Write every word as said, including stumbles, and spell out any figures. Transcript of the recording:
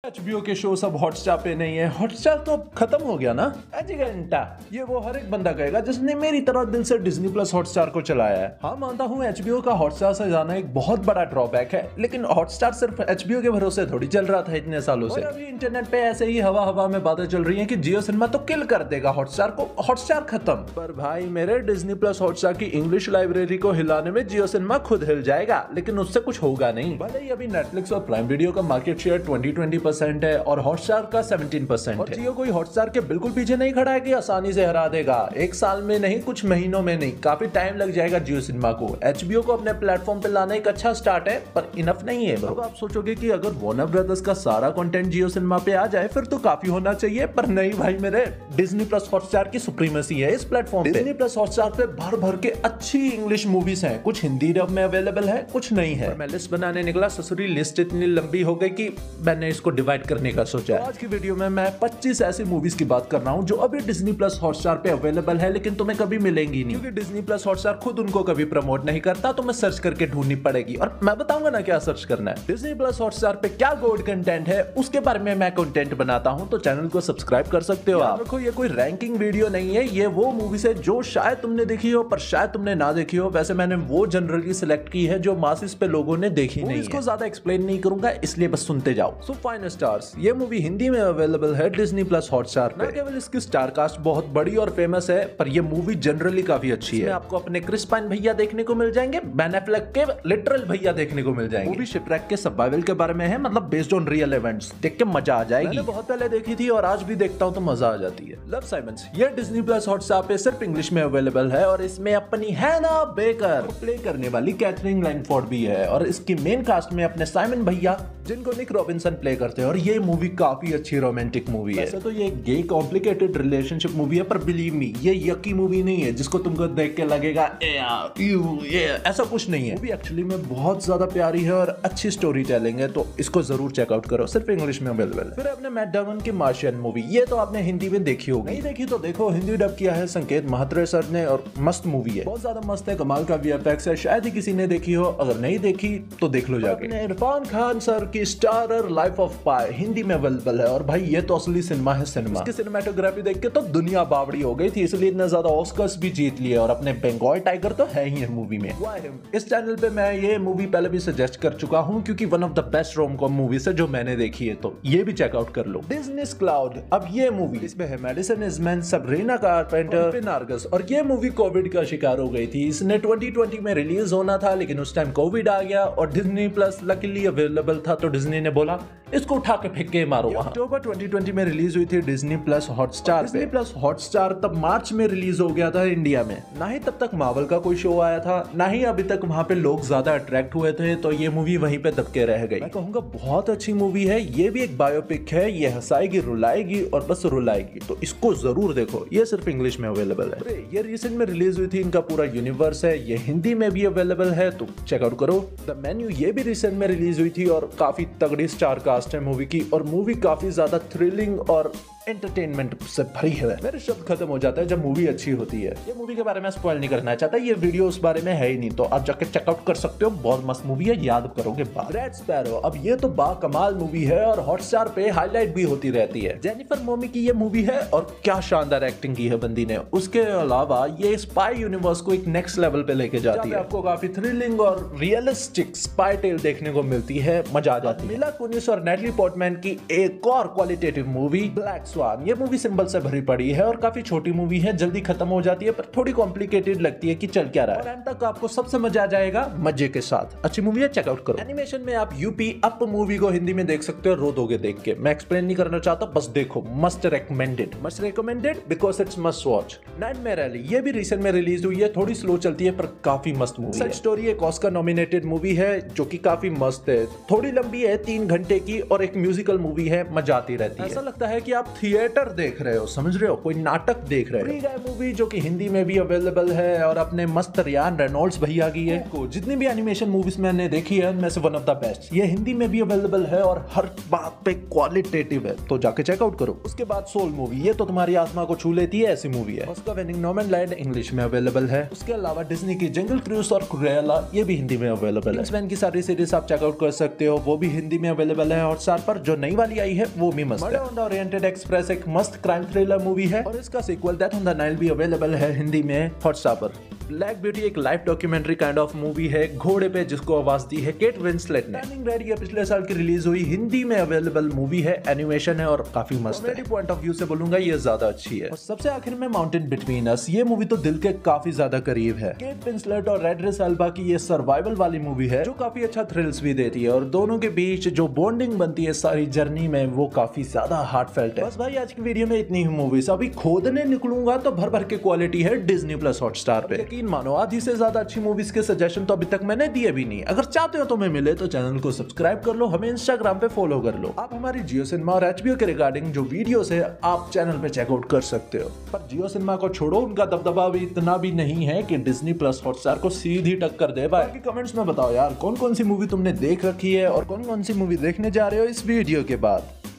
HBO के show सब Hotstar पे नहीं है। हॉटस्टार तो अब खत्म हो गया ना। अजी घंटा ये वो हर एक बंदा कहेगा जिसने मेरी तरह दिल से डिज्नी प्लस हॉटस्टार को चलाया है। हाँ मानता हूँ एचबीओ का हॉटस्टार से जाना एक बहुत बड़ा ड्रॉबैक है, लेकिन हॉटस्टार सिर्फ एचबीओ के भरोसे थोड़ी चल रहा था इतने सालों से। अभी इंटरनेट पे ऐसे ही हवा हवा में बातें चल रही है कि जियो सिनेमा तो किल कर देगा हॉटस्टार को, हॉटस्टार खत्म। पर भाई मेरे डिज्नी प्लस हॉटस्टार की इंग्लिश लाइब्रेरी को हिलाने में जियो सिनेमा खुद हिल जाएगा, लेकिन उससे कुछ होगा नहीं। भले ही अभी नेटफ्लिक्स और प्राइम वीडियो का market share twenty twenty percent है और हॉटस्टार का सेवनटीन परसेंट है। जियो कोई हॉटस्टार के बिल्कुल पीछे नहीं खड़ा है कि आसानी से हरा देगा। एक साल में नहीं, कुछ महीनों में नहीं, काफी टाइम लग जाएगा जियो सिनेमा को। एचबीओ को अपने प्लेटफॉर्म पे लाना एक अच्छा स्टार्ट है, पर इनफ नहीं है। अब आप सोचोगे कि अगर वार्नर ब्रदर्स का सारा कंटेंट जियो सिनेमा पे आ जाए फिर तो काफी होना चाहिए, पर नहीं भाई मेरे, डिज्नी प्लस हॉटस्टार की सुप्रीमेसी है इस प्लेटफॉर्म पे। डिज्नी प्लस हॉटस्टार पे भर भर के अच्छी इंग्लिश मूवीज हैं, कुछ हिंदी डब में अवेलेबल है, कुछ नहीं है। मैं लिस्ट बनाने निकला, ससुरी लिस्ट इतनी लंबी हो गई कि मैंने इसको डिवाइड करने का सोचा। आज की वीडियो में मैं पच्चीस ऐसी मूवीज की बात कर रहा हूं जो अभी डिज्नी प्लस हॉटस्टार पे अवेलेबल है, लेकिन तुम्हें कभी मिलेंगी नहीं, क्योंकि डिज्नी प्लस हॉटस्टार खुद उनको कभी प्रमोट नहीं करता। तो मैं सर्च करके ढूंढनी पड़ेगी और मैं बताऊंगा ना क्या सर्च करना है। डिज्नी प्लस हॉटस्टार पे क्या गोल्ड कंटेंट है उसके बारे में मैं कंटेंट बनाता हूं, तो चैनल को सब्सक्राइब कर सकते हो आप। देखो ये कोई रैंकिंग वीडियो नहीं है, ये वो मूवीज है जो शायद तुमने देखी हो पर शायद तुमने ना देखी हो। वैसे मैंने वो जनरली सिलेक्ट की है जो मासिस पे लोगों ने देखी नहीं है। इसको ज्यादा एक्सप्लेन नहीं करूंगा, इसलिए बस सुनते जाओ। सो फाइव स्टार्स, ये मूवी हिंदी में अवेलेबल है डिज्नी प्लस हॉटस्टार पे। केवल इसकी स्टार कास्ट बहुत बड़ी और फेमस है, पर ये मूवी जनरली काफी अच्छी है। आपको अपने क्रिस पाइन भैया देखने को मिल जाएंगे, बेन एफ्लेक के लिटरल भैया देखने को मिल जाएंगे। मूवी शिपरेक के सर्वाइवल के बारे में है, मतलब बेस्ड ऑन रियल इवेंट्स। देख के मजा आ जाएगी। मैंने बहुत पहले देखी थी और आज भी देखता हूँ तो मजा आ जाती है। लव साइमंस, ये डिज्नी प्लस हॉटस्टार पे सिर्फ इंग्लिश में अवेलेबल है और इसमें अपनी हैना बेकर प्ले करने वाली कैथरीन लैंगफोर्ड भी है, और इसकी मेन कास्ट में अपने साइमन भैया जिनको निक रॉबिन्सन प्ले करते हैं। और ये मूवी काफी अच्छी रोमांटिक मूवी है। तो ये गे कॉम्प्लिकेटेड रिलेशनशिप मूवी है, पर बिलीव मी ये यकी मूवी नहीं है जिसको तुमको देख के लगेगा ए यू ये ऐसा कुछ नहीं है। मूवी एक्चुअली में बहुत ज्यादा प्यारी है और अच्छी स्टोरी टेलिंग है, तो इसको जरूर चेकआउट करो, सिर्फ इंग्लिश में अवेलेबल है। फिर आपने मैट डेमन की मार्शियन मूवी, ये तो आपने हिंदी में देखी होगी, नहीं देखी तो देखो, हिंदी डब किया है संकेत महात्रे सर ने और मस्त मूवी है, बहुत ज्यादा मस्त है, कमाल का वीएफएक्स है, शायद ही किसी ने देखी हो, अगर नहीं देखी तो देख लो जाके। इरफान खान सर की starrer life of Pi Hindi में अवेलेबल है, और भाई ये तो असली सिनेमा है सिनेमा। इसकी सिनेमेटोग्राफी देख के तो दुनिया बावड़ी हो गई थी, इसलिए इतना ज्यादा ऑस्कर्स भी जीत लिए, और अपने बंगाल टाइगर तो है ही है मूवी में। इस चैनल पे मैं ये मूवी पहले भी सजेस्ट कर चुका हूँ, क्योंकि one of the best rom com movies है जो मैंने देखी है, तो ये भी चेकआउट कर लो। डिज्नीज क्लाउड, अब ये मूवी, इसमें है Madison Iseman, Sabrina Carpenter, Finn Argus, और ये मूवी कोविड का शिकार हो गई थी। इसने ट्वेंटी ट्वेंटी में रिलीज होना था, लेकिन उस टाइम कोविड आ गया और डिज्नी प्लस लकीली अवेलेबल था, तो डिज्नी ने बोला इसको उठा के फेंक के मारो। अक्टूबर ट्वेंटी ट्वेंटी में रिलीज हुई थी Disney plus Hotstar. Disney plus Hotstar तब मार्च में रिलीज हो गया था इंडिया में। ना ही तब तक मार्वल का कोई शो आया था, ना ही अभी तक वहां पे लोग ज्यादा अट्रैक्ट हुए थे, तो ये मूवी वहीं पे दबके रह गई। मैं कहूंगा बहुत अच्छी मूवी है, ये भी एक बायोपिक है, ये हंसाएगी रुलाएगी और बस रुलाएगी, तो इसको जरूर देखो। ये सिर्फ इंग्लिश में अवेलेबल है। ये रिसेंट में रिलीज हुई थी, इनका पूरा यूनिवर्स है, ये हिंदी में भी अवेलेबल है, तो चेकआउट करो। द मेन्यू, ये भी रिसेंट में रिलीज हुई थी और काफी तगड़ी स्टार कास्ट है मूवी की, और मूवी काफी ज्यादा थ्रिलिंग और एंटरटेनमेंट से भरी है। मेरे शब्द खत्म हो जाता है जब मूवी अच्छी होती है। ये मूवी के बारे में स्पॉइल नहीं करना चाहता, ये वीडियो उस बारे में है ही नहीं, तो आप जाके चेकआउट कर सकते हो, बहुत मस्त मूवी है, याद करोगे बात। रेड स्पैरो, अब ये तो बा कमाल मूवी है और हॉटस्टार पे हाईलाइट भी होती रहती है। जेनिफर मोमी की ये मूवी है और क्या शानदार एक्टिंग की है बंदी ने। उसके अलावा ये स्पाई यूनिवर्स को एक नेक्स्ट लेवल पे लेके जाती है। आपको काफी थ्रिलिंग और रियलिस्टिक स्पाई टेल देखने को मिलती है, मजा आ जाती है। मिला कुनिस और नेटली पोर्टमैन की एक और क्वालिटेटिव मूवी ब्लैक स्वान, ये मूवी सिंबल से भरी पड़ी है और काफी छोटी मूवी है, जल्दी खत्म हो जाती है, पर थोड़ी कॉम्प्लिकेटेड लगती है कि चल क्या रहा है, और एंड तक आपको सबसे मजा आ जाएगा मजे के साथ। अच्छी मूवी है, चेकआउट करो। एनिमेशन में आप यूपी अप मूवी को हिंदी में देख सकते हो, रो दोगे देख के। मैं एक्सप्लेन नहीं करना चाहता, बस देखो, must recommended, must recommended because it's must watch. Nightmare Alley, ये भी रिसेंट में रिलीज हुई है, थोड़ी स्लो चलती है पर काफी मस्त मूवी है। सच स्टोरी एक ऑस्कर नॉमिनेटेड मूवी है जो कि काफी मस्त है, थोड़ी लंबी है, तीन घंटे की, और एक म्यूजिकल मूवी है, मजा आती रहती है। ऐसा लगता है कि आप थिएटर देख रहे हो, समझ रहे हो, कोई नाटक देख रहे हो। फ्री गाय मूवी जो कि हिंदी में भी अवेलेबल है और अपने मस्त रियान रेनॉल्ड्स भैया की है। को जितनी भी एनिमेशन मूवीज मैंने देखी है उनमें से वन ऑफ द बेस्ट। ये हिंदी में भी अवेलेबल है और हर बात पे क्वालिटेटिव है, तो जाके चेकआउट करो। उसके बाद सोल मूवी, ये तो तुम्हारी आत्मा को छू लेती है ऐसी मूवी है। उसका विनिंग नोमैनलैंड इंग्लिश में अवेलेबल है। उसके अलावा डिज्नी की जंगल क्रूज और क्रुएला ये भी हिंदी में अवेलेबल है। किंग्समैन की सारी सीरीज आप चेकआउट कर सकते हो, वो भी हिंदी में अवेलेबल है हॉटस्टार पर। जो नई वाली आई है वो भी मस्त है। Murder on the oriented express एक मस्त क्राइम थ्रिलर मूवी है और इसका sequel death on the Nile भी अवेलेबल है हिंदी में हॉटस्टार पर। ब्लैक ब्यूटी एक live documentary kind of movie है घोड़े पे, जिसको आवाज दी है केट विंसलेट ने। टर्निंग रेड ये पिछले साल की रिलीज हुई हिंदी में अवेलेबल मूवी है, एनिमेशन है और काफी मस्त है। पॉइंट ऑफ व्यू से बोलूंगा ये ज्यादा अच्छी है। और सबसे आखिर में माउंटेन बिटवीन अस, ये मूवी तो दिल के काफी ज्यादा करीब है। केट विंसलेट और रेड्रिस एल्बा की ये सर्वाइवल वाली मूवी है जो काफी अच्छा थ्रिल्स भी देती है और दोनों के बीच जो बॉन्डिंग बनती है सारी जर्नी में वो काफी ज्यादा हार्टफेल्ट है। बस भाई आज की वीडियो में इतनी ही मूवीज, अभी खोदने निकलूंगा तो भर भर के क्वालिटी है डिज्नी प्लस हॉटस्टार पे। यकीन मानो आधी से ज्यादा अच्छी मूवीज के सजेशन तो अभी तक मैंने दिए भी नहीं। अगर चाहते हो तो मैं मिले तो चैनल को सब्सक्राइब कर लो, हमें इंस्टाग्राम पे फॉलो कर लो। आप हमारी जियो सिनेमा और एचबीओ के रिगार्डिंग जो वीडियोस है आप चैनल पे चेकआउट कर सकते हो। पर जियो सिनेमा को छोड़ो, उनका दबदबा भी इतना भी नहीं है कि डिज्नी प्लस हॉटस्टार को सीधी टक्कर दे। बाकी कमेंट्स में बताओ यार कौन कौन सी मूवी तुमने देख रखी है और कौन कौन सी मूवी देखने जा रहे हो इस वीडियो के बाद।